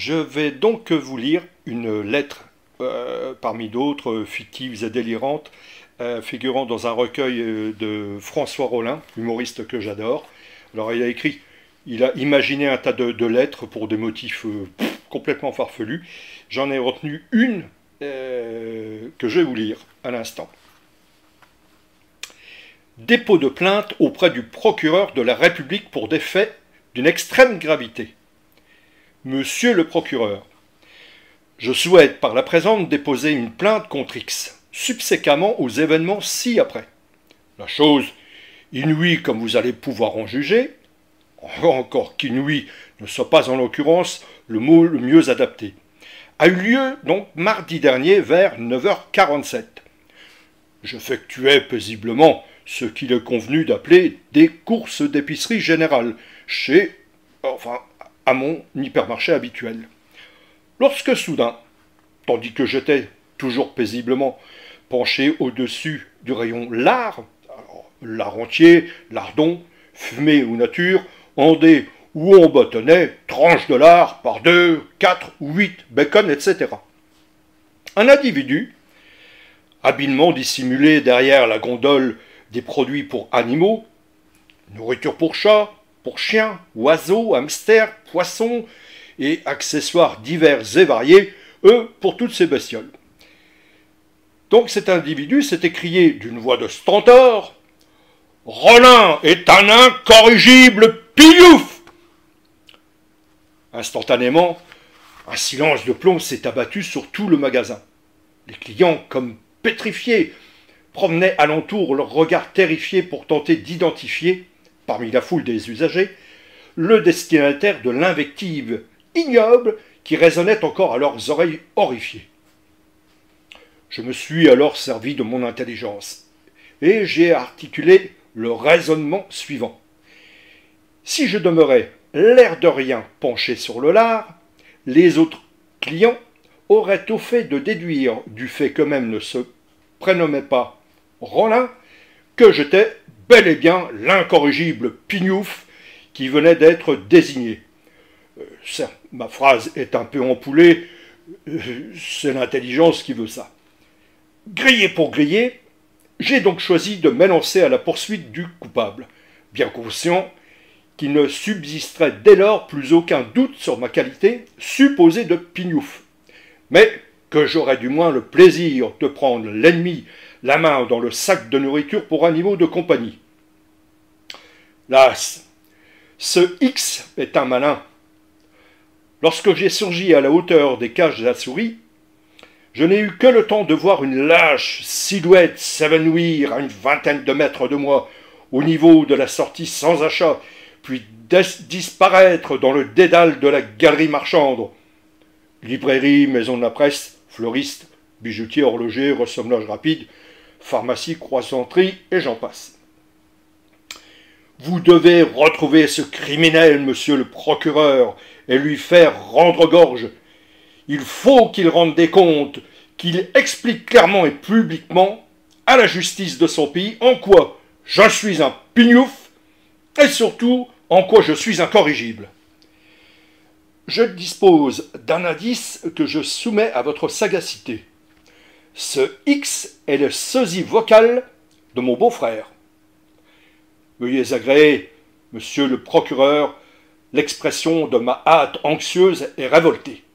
Je vais donc vous lire une lettre, parmi d'autres fictives et délirantes, figurant dans un recueil de François Rollin, humoriste que j'adore. Alors il a imaginé un tas de lettres pour des motifs complètement farfelus. J'en ai retenu une que je vais vous lire à l'instant. Dépôt de plainte auprès du procureur de la République pour des faits d'une extrême gravité. Monsieur le procureur, je souhaite par la présente déposer une plainte contre X, subséquemment aux événements ci-après. La chose, inouïe comme vous allez pouvoir en juger, encore qu'inouïe ne soit pas en l'occurrence le mot le mieux adapté, a eu lieu donc mardi dernier vers 9h47. J'effectuais paisiblement ce qu'il est convenu d'appeler des courses d'épicerie générale à mon hypermarché habituel. Lorsque soudain, tandis que j'étais toujours paisiblement penché au-dessus du rayon lard, lard entier, lardon, fumé ou nature, andé où on bâtonnait, tranches de lard par 2, 4 ou 8, bacon, etc. Un individu, habilement dissimulé derrière la gondole des produits pour animaux, nourriture pour chats, pour chiens, oiseaux, hamsters, poissons et accessoires divers et variés, pour toutes ces bestioles. Donc cet individu s'est écrié d'une voix de stentor « Rollin est un incorrigible pignouf !» Instantanément, un silence de plomb s'est abattu sur tout le magasin. Les clients, comme pétrifiés, promenaient alentour leur regard terrifié pour tenter d'identifier, parmi la foule des usagers, le destinataire de l'invective ignoble qui résonnait encore à leurs oreilles horrifiées. Je me suis alors servi de mon intelligence, et j'ai articulé le raisonnement suivant. Si je demeurais l'air de rien penché sur le lard, les autres clients auraient au fait de déduire du fait qu'eux-mêmes ne se prénommaient pas Rollin, que j'étais bel et bien l'incorrigible pignouf qui venait d'être désigné. Certes, ma phrase est un peu empoulée, c'est l'intelligence qui veut ça. Grillé pour griller, j'ai donc choisi de m'élancer à la poursuite du coupable, bien conscient qu'il ne subsisterait dès lors plus aucun doute sur ma qualité supposée de pignouf, mais que j'aurais du moins le plaisir de prendre l'ennemi la main dans le sac de nourriture pour animaux de compagnie. Las, ce X est un malin. Lorsque j'ai surgi à la hauteur des cages à souris, je n'ai eu que le temps de voir une lâche silhouette s'évanouir à une vingtaine de mètres de moi, au niveau de la sortie sans achat, puis disparaître dans le dédale de la galerie marchande. Librairie, maison de la presse, fleuriste, bijoutier, horloger, ressemblage rapide, pharmacie, croissanterie, et j'en passe. Vous devez retrouver ce criminel, monsieur le procureur, et lui faire rendre gorge. Il faut qu'il rende des comptes, qu'il explique clairement et publiquement à la justice de son pays en quoi je suis un pignouf et surtout en quoi je suis incorrigible. Je dispose d'un indice que je soumets à votre sagacité. Ce X est le sosie vocal de mon beau-frère. Veuillez agréer, monsieur le procureur, l'expression de ma hâte anxieuse et révoltée.